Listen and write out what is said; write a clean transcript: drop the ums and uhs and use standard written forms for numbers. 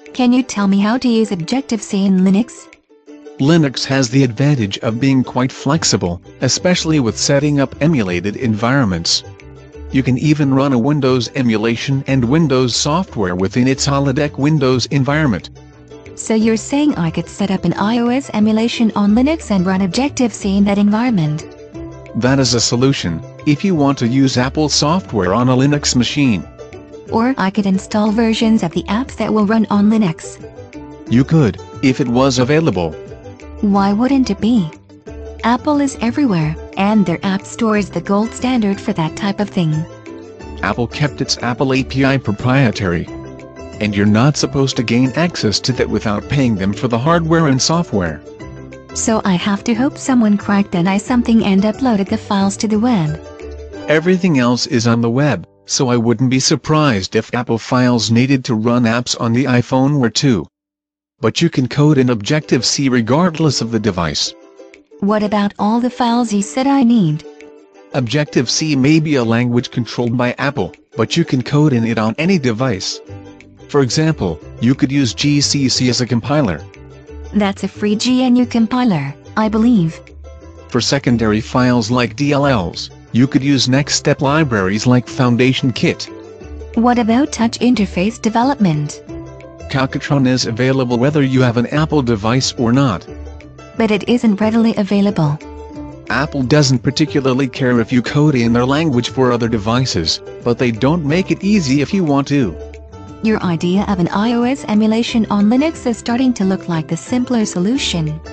Can you tell me how to use Objective-C in Linux? Linux has the advantage of being quite flexible, especially with setting up emulated environments. You can even run a Windows emulation and Windows software within its holodeck Windows environment. So you're saying I could set up an iOS emulation on Linux and run Objective-C in that environment? That is a solution, if you want to use Apple software on a Linux machine. Or I could install versions of the apps that will run on Linux. You could, if it was available. Why wouldn't it be? Apple is everywhere, and their App Store is the gold standard for that type of thing. Apple kept its Apple API proprietary. And you're not supposed to gain access to that without paying them for the hardware and software. So I have to hope someone cracked that something and uploaded the files to the web. Everything else is on the web, so I wouldn't be surprised if Apple files needed to run apps on the iPhone were too. But you can code in Objective-C regardless of the device. What about all the files you said I need? Objective-C may be a language controlled by Apple, but you can code in it on any device. For example, you could use GCC as a compiler. That's a free GNU compiler, I believe. For secondary files like DLLs, you could use next-step libraries like Foundation Kit. What about touch interface development? Calcutron is available whether you have an Apple device or not. But it isn't readily available. Apple doesn't particularly care if you code in their language for other devices, but they don't make it easy if you want to. Your idea of an iOS emulation on Linux is starting to look like the simpler solution.